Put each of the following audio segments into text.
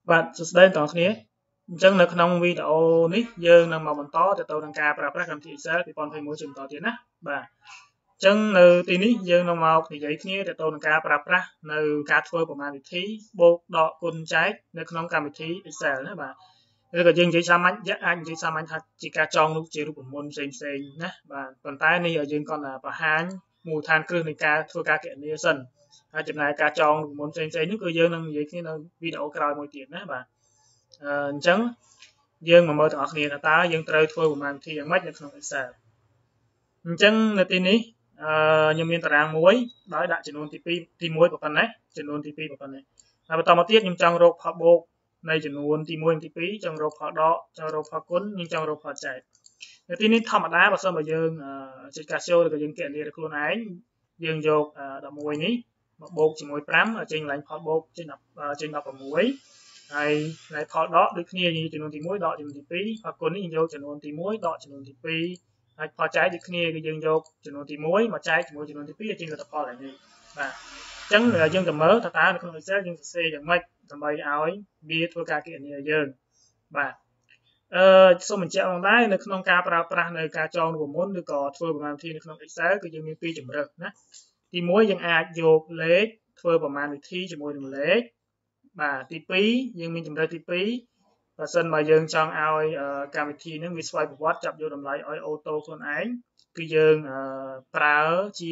បាទសួស្តីបងប្អូនគ្នាអញ្ចឹងនៅក្នុងវីដេអូនេះយើងនឹងមកបន្តទៅនឹងការប្រើប្រាស់កម្មវិធី Excel 2021ជាបន្តទៀតណាបាទអញ្ចឹងនៅទីនេះយើងនឹងមកនិយាយគ្នាទៅនឹងការប្រើប្រាស់នៅការធ្វើប្រមាណវិធីបូកដកគុណចែកនៅក្នុងកម្មវិធី Excel ណាបាទឬក៏យើងនិយាយសាមញ្ញអាចនិយាយសាមញ្ញថាជាការចងរូបជារូបមន្តផ្សេងៗណាបាទប៉ុន្តែនេះយើងគាត់ថាបង្ហាញមូលដ្ឋានគ្រឹះនៃការធ្វើការគណនាសិនហើយចំណាយការចងរូបមន្តផ្សេងៗនេះគឺយើងនឹងនិយាយគ្នានៅវីដេអូក្រោយមួយទៀតណាបាទអញ្ចឹងយើងមកមើលទាំងអស់គ្នាថាតើយើងត្រូវធ្វើប្រមាណវិធីយ៉ាងម៉េចនៅក្នុង Excel អញ្ចឹងនៅទីនេះខ្ញុំមានតារាងមួយដោយដាក់ចំនួនទី2ទី1ប៉ុណ្ណេះចំនួនទី2ប៉ុណ្ណេះហើយបន្តមកទៀតខ្ញុំចង់រកផលបូកនៃចំនួនទី1និងទី2ចង់រកផលដកចង់រកផលគុណខ្ញុំចង់រកផលចែកនៅទីនេះធម្មតាបើសិនបើយើងចុច Casio ឬក៏យើងគណនាខ្លួនឯងយើងយក11នេះមកបូកជាមួយ5ចេញកន្លែងផលបូកចេញ16ហើយនៃផលដកដូចគ្នាចំនួនទី1ដកចំនួនទី2ផលគុណនេះយើងយកចំនួនទី1ដកចំនួនទី2ហើយផលចែកដូចគ្នាគឺយើងយកចំនួនទី1មកចែកជាមួយចំនួនទី2ឲ្យចេញលទ្ធផលឡើងនេះបាទអញ្ចឹងយើងទៅមើលថាតើនៅក្នុង Excel យើងសរសេរយ៉ាងម៉េចដើម្បីឲ្យវាធ្វើការគណនាយើងបាទសូមបញ្ជាក់ផងដែរនៅក្នុងការប្រើប្រាស់នៅការចងរូបមន្តឬក៏ធ្វើប្រមាណវិធីនៅក្នុង Excel គឺយើងមានពីរជម្រើសណាទី1យើងអាចយកលេខធ្វើប្រមាណវិធីជាមួយនឹងលេខបាទទី2យើងមានជម្រើសទី2បើសិនបើយើងចង់ឲ្យកម្មវិធីហ្នឹងវាស្វ័យប្រវត្តិចាប់យកតម្លៃឲ្យអូតូខ្លួនឯងគឺយើងប្រើជា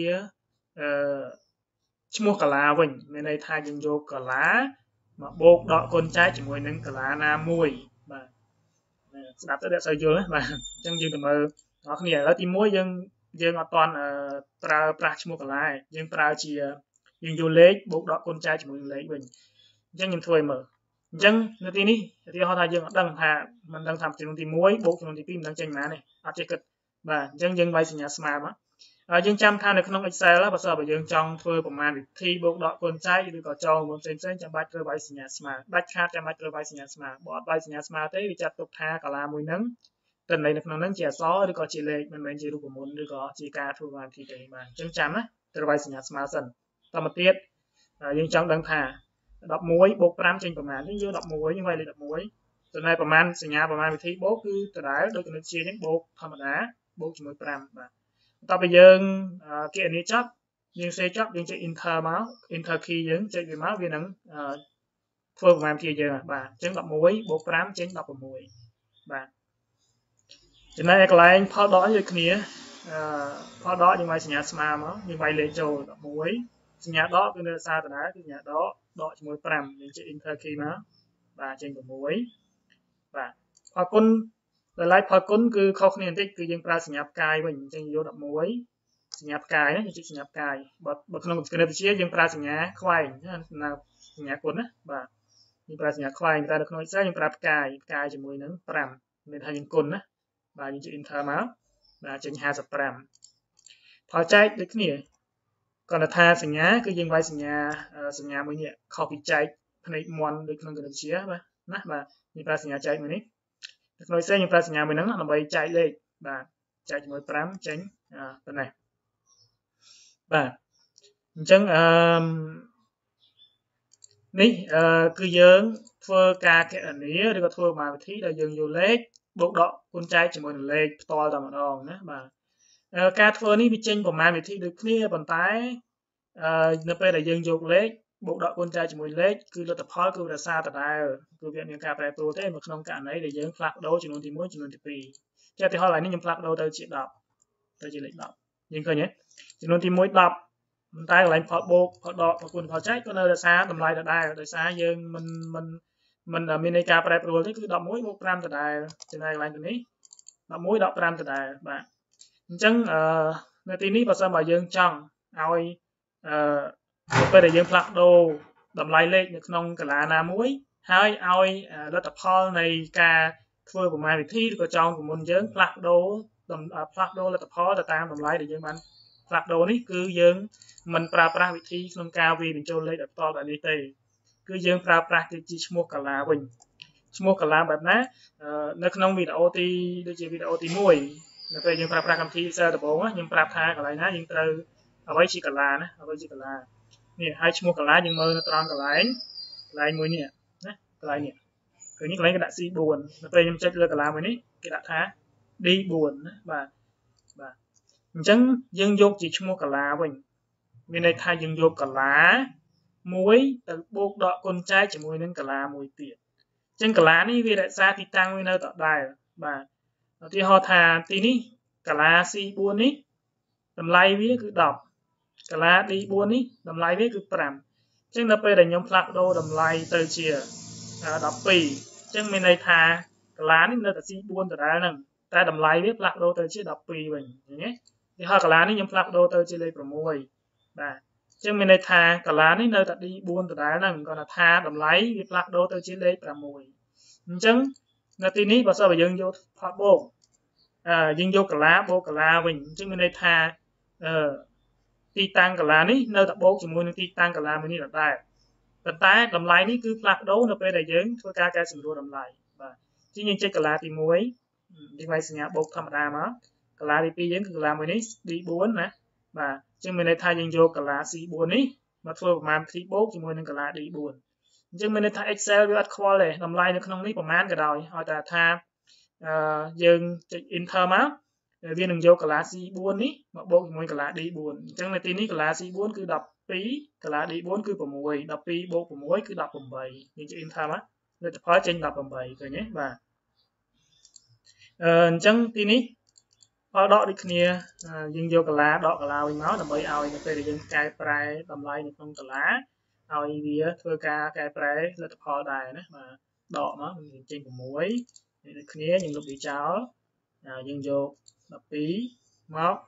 ឈ្មោះកាឡាវិញមានន័យថាយើងយកកាឡាមកបូកដកគុណចែកជាមួយនឹងកាឡាណាមួយបាទស្ដាប់ទៅអ្នកស្រីយល់ណាបាទអញ្ចឹងយើងទៅមើលអ្នកគ្នាឥឡូវទី1យើងអត់ទាន់ប្រើប្រាស់ឈ្មោះកាឡាយើងប្រើជាយើងយកលេខបូកដកគុណចែកជាមួយនឹងលេខវិញអញ្ចឹងខ្ញុំធ្វើឲ្យមើលអញ្ចឹងនៅទីនេះឧទាហរណ៍ថាយើងអត់ដឹងថាមិនដឹងថាចំនួនទី1បូកចំនួនទី2មិនដឹងចេញប៉ុន្មានទេអត់ចេះគិតបាទអញ្ចឹងយើងវាយសញ្ញាស្មើមកយើងចាំថានៅក្នុង Excel បើសិនបើយើងចង់ធ្វើប្រមាណវិធីបូកដកគុណចែកឬក៏ចងមួយផ្សេងចាំបាច់ត្រូវវាយសញ្ញាស្មើដាច់ខាតចាំបាច់ត្រូវវាយសញ្ញាស្មើបើអត់វាយសញ្ញាស្មើទេវាចាត់ទុកថាកាឡាមួយហ្នឹងទិន្នន័យនៅក្នុងហ្នឹងជាអក្សរឬក៏ជាលេខមិនមែនជារូបមន្តឬក៏ជាការធ្វើប្រមាណវិធីទេបាទអញ្ចឹងចាំណាត្រូវវាយសញ្ញាស្មើសិនតមកទៀតយើងចង់ដឹងថា11បូក5ចេញប្រមាណយើងយក11យើងវាយលេខ11ចំណែកប្រមាណសញ្ញាប្រមាណវិធីបូកគឺដដែលដូចគណិតវិទ្យាអញ្ចឹងបូកធម្មតាបូកជាមួយ5បាទបន្ទាប់ពីយើងគណនាចប់យើងសេចប់យើងចុច enter មក enter key យើងចុចវាមកវានឹងធ្វើប្រមាណវិធីយើងបាទអញ្ចឹង11បូក5ចេញ16បាទចំណែកឯកន្លែងផលដកដូចគ្នាផលដកយើងវាយសញ្ញាស្មើមកយើងវាយលេខចូល11សញ្ញាដកគឺនៅសារដដែលគឺសញ្ញាដកជាមួយ5យើងចុច enter key មកបាទចេញ6បាទផលគុណដោយឡែកផលគុណគឺខុសគ្នាបន្តិចគឺយើងប្រើសញ្ញាផ្កាយវិញអញ្ចឹងយក11សញ្ញាផ្កាយណាយើងចុចសញ្ញាផ្កាយបើក្នុងគណិតវិទ្យាយើងប្រើសញ្ញាខ្វែងណាសញ្ញាគុណណាបាទយើងប្រើសញ្ញាខ្វែងតែនៅក្នុង Excel យើងប្រើផ្កាយជាមួយនឹង5មានថាយើងគុណណាបាទយើងចុច enter មកបាទចេញ55ផលចែកដូចគ្នាគាត់ថាសញ្ញាគឺយើងវាយសញ្ញាមួយនេះខុសពីចែកផ្នែកមន់ដូចក្នុងគណិតវិទ្យាបាទណាបាទយើងប្រើសញ្ញាចែកមួយនេះនៅក្នុង Excel យើងប្រើសញ្ញាមួយហ្នឹងដើម្បីចែកលេខបាទចែកជាមួយ5ចេញប៉ុណ្ណេះបាទអញ្ចឹងនេះគឺយើងធ្វើការគណនាឬក៏ធ្វើប្រមាណវិធីដែលយើងយកលេខបូកដកគុណចែកជាមួយនឹងលេខផ្ទាល់តែម្ដងណាបាទការធ្វើនេះវាចេញប្រមាណវិធីដូចគ្នាប៉ុន្តែនៅពេលដែលយើងយកលេខបូកដកគុណចែកជាមួយលេខគឺលទ្ធផលគឺរសារដដែលគឺវាមានការប្រែប្រួលទេនៅក្នុងករណីដែលយើងផ្លាស់ប្ដូរចំនួនទី1ចំនួនទី2ជាឧទាហរណ៍ឡើយនេះខ្ញុំផ្លាស់ប្ដូរទៅជា10ទៅជាលេខ10យើងឃើញទេចំនួនទី1 10ប៉ុន្តែកន្លែងផលបូកផលដកផលគុណផលចែកក៏នៅរសារតម្លៃដដែលដោយសារយើងមិនមាននៃការប្រែប្រួលទេគឺ11បូក5ដដែលចំណែកកន្លែងនេះ11ដក5ដដែលបាទអញ្ចឹងនៅទីនេះបើសិនបើយើងចង់ឲ្យនៅពេលដែលយើងផ្លាស់ប្ដូរតម្លៃលេខនៅក្នុងកាឡាណាមួយហើយឲ្យលទ្ធផលនៃការធ្វើប្រមាណវិធីឬក៏ចងប្រមុនយើងផ្លាស់ប្ដូរលទ្ធផលទៅតាមតម្លៃដែលយើងបានផ្លាស់ប្ដូរនេះគឺយើងមិនប្រើប្រាស់វិធីក្នុងការវាយបញ្ចូលលេខដោយផ្ទាល់បែបនេះទេគឺយើងប្រើប្រាស់ជាឈ្មោះកាឡាវិញឈ្មោះកាឡាបែបណានៅក្នុងវីដេអូដូចជាវីដេអូទី1នៅពេលយើងប្រើប្រាស់កម្មវិធី Excel ដំបូងខ្ញុំប្រាប់ថាកន្លែងណាយើងត្រូវអ្វីជាកាឡាណាអ្វីជាកាឡានេះហើយឈ្មោះកាឡាយើងមើលនៅត្រង់កន្លែងមួយនេះណាកន្លែងនេះឃើញនេះកន្លែងគេដាក់ C4 នៅពេលខ្ញុំចុចលើកាឡាមួយនេះគេដាក់ថា D4 ណាបាទអញ្ចឹងយើងយកជាឈ្មោះកាឡាវិញមានន័យថាយើងយកកាឡាមួយទៅបូកដកគុណចែកជាមួយនឹងកាឡាមួយទៀតអញ្ចឹងកាឡានេះវារក្សាទីតាំងវានៅដដែលបាទឧទាហរណ៍ថាទីនេះកាឡា C4 នេះតម្លៃវាគឺ10កាឡា D4 នេះតម្លៃវាគឺ5អញ្ចឹងដល់ពេលដែលខ្ញុំផ្លាស់ប្ដូរតម្លៃទៅជា12អញ្ចឹងមានន័យថាកាឡានេះនៅតែ C4 ដដែលហ្នឹងតែតម្លៃវាផ្លាស់ប្ដូរទៅជា12វិញឃើញទេទីហើយកាឡានេះខ្ញុំផ្លាស់ប្ដូរទៅជាលេខ6បាទអញ្ចឹងមានន័យថាកាឡានេះនៅតែ D4 ដដែលហ្នឹងគាត់ថាតម្លៃវាផ្លាស់ប្ដូរទៅជាលេខ6អញ្ចឹងនៅទីនេះបើសិនបើយើងយកផតបូកយើងយកកាឡាបូកកាឡាវិញអញ្ចឹងមានន័យថាទីតាំងកាឡានេះនៅតែបូកជាមួយនឹងទីតាំងកាឡាមួយនេះដដែលប៉ុន្តែតម្លៃនេះគឺផ្លាស់ប្ដូរនៅពេលដែលយើងធ្វើការកែសម្រួលតម្លៃបាទជាងយើងចុចកាឡាទី1យើងវាយសញ្ញាបូកធម្មតាមកកាឡាទី2យើងគឺកាឡាមួយនេះ D4 ណាបាទអញ្ចឹងមានន័យថាយើងយកកាឡា C4 នេះមកធ្វើប្រមាណវិធីបូកជាមួយនឹងកាឡា D4 អញ្ចឹងមានន័យថា Excel វាអត់ខ្វល់ទេតម្លៃនៅក្នុងនេះប្រមាណក៏ដោយឲ្យតែថាយើងចុច Enter មកវានឹងយកកាឡា C4 នេះមកបូកជាមួយកាឡា D4 អញ្ចឹងនៅទីនេះកាឡា C4 គឺ12កាឡា D4 គឺ6 12បូក6គឺ18យើងចុច Enter មកលទ្ធផលចេញ18ឃើញទេបាទអញ្ចឹងទីនេះផលដកដូចគ្នាយើងយកកាឡាដកកាឡាវិញមកដើម្បីឲ្យនៅពេលដែលយើងកែប្រែតម្លៃនៅក្នុងកាឡាឲ្យវាធ្វើការកែប្រែលទ្ធផលដែរណាបាទដកមកយើងចេញ6ដូចគ្នាយើងលុបវាចោលយើងយក12មក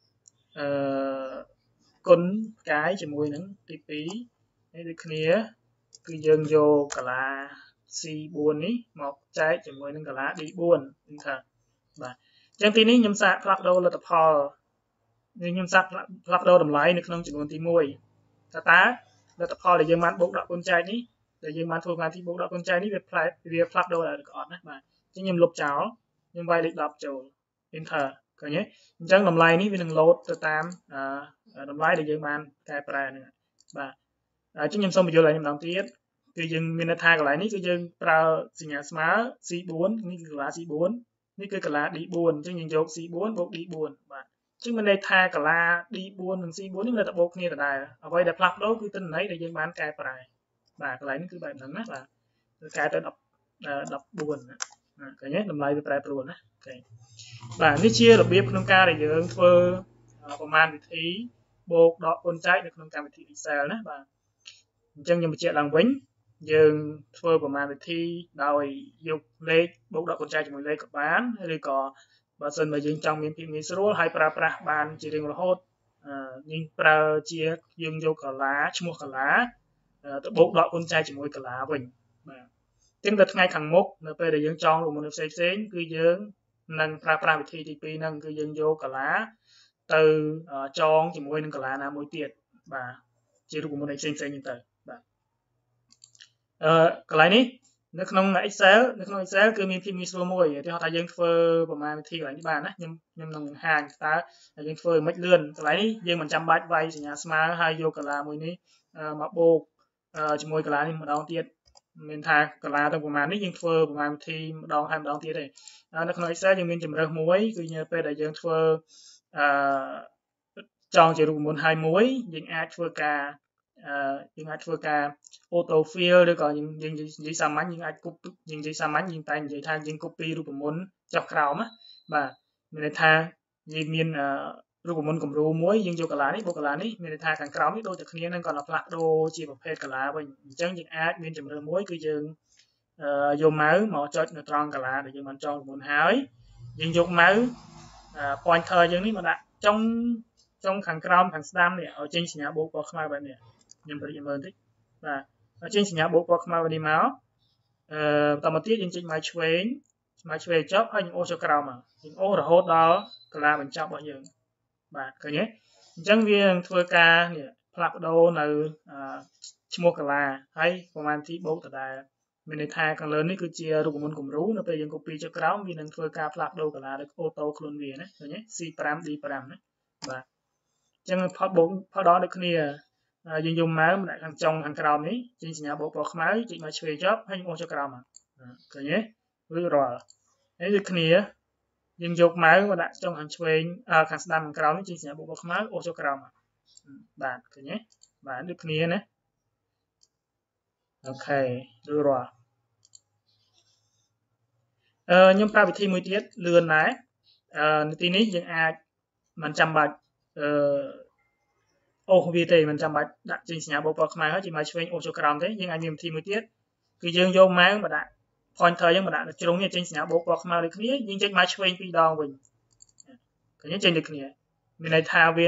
គុណផ្កាយជាមួយនឹងទី2ហើយដូចគ្នាគឺយើងយកកាឡា C4 នេះមកចែកជាមួយនឹងកាឡា D4 ហ្នឹងថាបាទអញ្ចឹងទីនេះខ្ញុំសាកផ្លាស់ប្ដូរលទ្ធផលខ្ញុំសាកផ្លាស់ប្ដូរតម្លៃនៅក្នុងចំនួនទី1តើលទ្ធផលដែលយើងបានបូកដកគុណចែកនេះដែលយើងបានធ្វើការទីបូកដកគុណចែកនេះវាផ្លាស់ប្ដូរដែរឬក៏អត់ណាបាទអញ្ចឹងខ្ញុំលុបចោលខ្ញុំវាយលេខ10ចូល Enter ឃើញទេអញ្ចឹងតម្លៃនេះវានឹង load ទៅតាមតម្លៃដែលយើងបានកែប្រែហ្នឹងបាទអញ្ចឹងខ្ញុំសូមបញ្យល់ឲ្យម្ដងទៀតគឺយើងមានន័យថាកន្លែងនេះគឺយើងប្រើសញ្ញាស្មើ C4 នេះគឺកាឡា C4 នេះគឺកាឡា D4 អញ្ចឹងយើងយក C4 បូក D4 បាទអញ្ចឹងមានន័យថាកាឡា D4 និង C4 នេះនៅតែបូកគ្នាដដែលអ្វីដែលផ្លាស់ប្ដូរគឺទិន្នន័យដែលយើងបានកែប្រែបាទកន្លែងនេះគឺបែបហ្នឹងណាបាទគឺកែទៅ14ណាឃើញទេតម្លៃវាប្រែប្រួលណាអូខេបាទនេះជារបៀបក្នុងការដែលយើងធ្វើប្រមាណវិធីបូកដកគុណចែកនៅក្នុងកម្មវិធី Excel ណាបាទអញ្ចឹងខ្ញុំបញ្ជាក់ឡើងវិញយើងធ្វើប្រមាណវិធីដោយយកលេខបូកដកគុណចែកជាមួយលេខក៏បានឬក៏បើសិនបើយើងចង់មានភាពងាយស្រួលហើយប្រើប្រាស់បានជារៀងរហូតយើងប្រើជាយើងយកកាឡាឈ្មោះកាឡាទៅបូកដកគុណចែកជាមួយកាឡាវិញបាទអញ្ចឹងដល់ថ្ងៃខាងមុខនៅពេលដែលយើងចងរូបមន្តផ្សេងៗគឺយើងនឹងប្រើប្រាស់វិធីទី2ហ្នឹងគឺយើងយកកាឡាទៅចងជាមួយនឹងកាឡាណាមួយទៀតបាទជារូបមន្តផ្សេងៗហ្នឹងទៅបាទកន្លែងនេះនៅក្នុង Excel គឺមានភាពងាយស្រួលមួយឧទាហរណ៍ថាយើងធ្វើប្រមាណវិធីកន្លែងនេះបានណាខ្ញុំនឹងបង្ហាញតើយើងធ្វើមិនលឿនកន្លែងនេះយើងមិនចាំបាច់វាយសញ្ញាស្មើហើយយកកាឡាមួយនេះមកបូកជាមួយកាឡានេះម្ដងទៀតមានថាកាឡាទាំងប្រមាណនេះយើងធ្វើប្រមាណវិធីម្ដងហើយម្ដងទៀតទេនៅក្នុង Excel យើងមានជម្រើសមួយគឺនៅពេលដែលយើងធ្វើចងជារូបមន្តហើយមួយយើងអាចធ្វើការauto fill ឬក៏យើងនិយាយសាមញ្ញយើងអាចយើងនិយាយសាមញ្ញយើងតែនិយាយថាយើង copy រូបមន្តចុះក្រោមណាបាទមានន័យថាយើងមានរូបមន្តគំរូមួយយើងយកកាឡានេះបូកកាឡានេះមានន័យថាខាងក្រោមនេះដូចតែគ្នានឹងគាត់ផ្លាស់ប្ដូរជាប្រភេទកាឡាវិញអញ្ចឹងយើងអាចមានជម្រើសមួយគឺយើងយកម៉ៅមកចុចនៅត្រង់កាឡាដែលយើងបានចងមុនហើយយើងយកម៉ៅ pointer យើងនេះមកដាក់ចុងខាងក្រោមខាងស្ដាំនេះឲ្យចេញសញ្ញាបូកពណ៌ខ្មៅបែបនេះខ្ញុំប្រិយមើលបន្តិចបាទចេញសញ្ញាបូកពណ៌ខ្មៅនេះមកបន្តមកទៀតយើងចេញម៉ៅឆ្វេងចប់ហើយយើងអូសចុះក្រោមមកយើងអូសរហូតដល់កាឡាបញ្ចប់របស់យើងបាទឃើញទេអញ្ចឹងវានឹងធ្វើការនេះផ្លាស់ប្ដូរនៅឈ្មោះកាឡាហើយប្រមាណទីបូកដដែលមានន័យថាខាងលើនេះគឺជារូបមន្តគំរូនៅពេលយើង copy ចុះក្រោមវានឹងធ្វើការផ្លាស់ប្ដូរកាឡាដោយអូតូខ្លួនវាណាឃើញទេ C5 D5 ណាបាទអញ្ចឹងផលដកដូចគ្នាយើងយកម៉ៅដាក់ខាងចុងខាងក្រោមនេះចេញសញ្ញាបូកពណ៌ខ្មៅចុចមកឆ្វេងចប់ហើយអូសចុះក្រោមមកឃើញទេរួចរាល់ហើយដូចគ្នាយើងយកម៉ៅមកដាក់ចុងខាងឆ្វេងខាងស្ដាំខាងក្រោមនេះជាសញ្ញាបូកបខ្មៅអូសចូលក្រោមបាទឃើញទេបាទដូចគ្នាណាអូខេរួចរាល់ខ្ញុំប្រាប់វិធីមួយទៀតលឿនដែរនៅទីនេះយើងអាចមិនចាំបាច់អូសវាទេមិនចាំបាច់ដាក់ចេញសញ្ញាបូកខ្មៅហើយជាម៉ៅឆ្វេងអូសចូលក្រោមទេយើងអាចមានវិធីមួយទៀតគឺយើងយកម៉ៅមកដាក់ pointer យើងមកដាក់នៅជ្រុងនេះចេញសញ្ញាបូកខ្មៅដូចគ្នាយើងចេញម៉ៅឆ្វេង2ដងវិញឃើញចេញដូចគ្នាមានន័យថាវា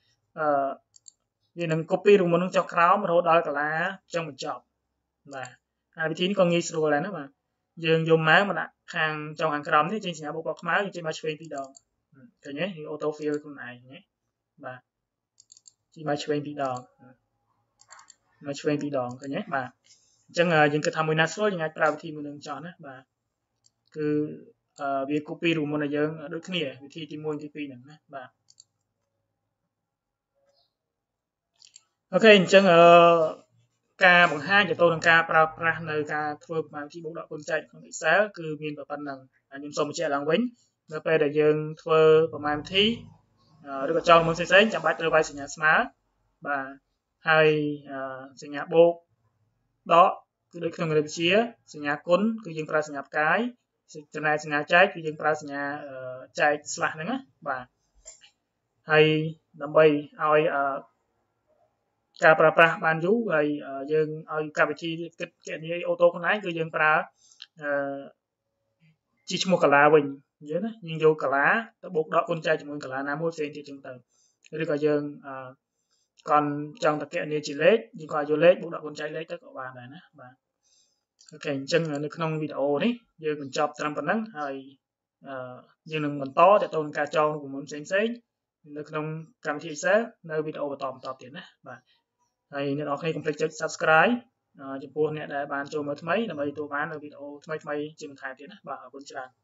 នឹង copy រូបមុននឹងចុះក្រោមរហូតដល់កន្លាចុងបញ្ចប់បាទហើយវិធីនេះក៏ងាយស្រួលដែរណាបាទយើងយកម៉ៅមកដាក់ខាងចុងខាងក្រោមនេះចេញសញ្ញាបូកខ្មៅយើងចេញម៉ៅឆ្វេង2ដងឃើញទេវា auto fill ខ្លួនឯងណាបាទចេញម៉ៅឆ្វេង2ដងម៉ៅឆ្វេង2ដងឃើញទេបាទអញ្ចឹងយើងគិតថាមួយណាស្រួលយើងអាចប្រើវិធីមួយនឹងចោះណាបាទគឺវា copy រូបមុនឲ្យយើងដូចគ្នាវិធីទី1ទី2ហ្នឹងណាបាទអូខេអញ្ចឹងការបង្ហាញទៅនឹងការប្រើប្រាស់នៅការធ្វើប្រមាណវិធីបូកដកគុណចែកក្នុង Excel គឺមានប៉ុណ្ណឹងហើយខ្ញុំសូមបញ្ជាក់ឡើងវិញនៅពេលដែលយើងធ្វើប្រមាណវិធីឬក៏ចោលមុនផ្សេងៗចាំបាច់ត្រូវវាយសញ្ញាស្មើបាទហើយសញ្ញាបូកដកគឺដូចក្នុងវិជាសញ្ញាគុណគឺយើងប្រើសញ្ញាផ្កាយចំណែកសញ្ញាចែកគឺយើងប្រើសញ្ញាចែកស្លាស់ហ្នឹងណាបាទហើយដើម្បីឲ្យការប្រើប្រាស់បានយូរហើយយើងឲ្យកម្មវិធីគិតគណនាអូតូខ្លួនឯងគឺយើងប្រើជាឈ្មោះកាឡាវិញអញ្ចឹងណាយើងយកកាឡាទៅបូកដកគុណចែកជាមួយកាឡាណាមួយផ្សេងទៀតចឹងទៅឬក៏យើងកនចង់តែគណនាជាលេខយើងក៏យកលេខបូកដកគុណចែកលេខទៅក៏បានដែរណាបាទអូខេអញ្ចឹងនៅក្នុងវីដេអូនេះយើងបញ្ចប់ត្រឹមប៉ុណ្ណឹងហើយយើងនឹងបន្តទៅនឹងការចងរូបមន្តផ្សេងៗនៅក្នុងកម្មវិធី Excel នៅវីដេអូបន្តទៀតណាបាទហើយអ្នកនរគ្នាកុំភ្លេចចុច Subscribe ចំពោះអ្នកដែលបានចូលមើលថ្មីដើម្បីទទួលបាននៅវីដេអូថ្មីៗជាបន្ថែមទៀតណាបាទអរគុណច្រើន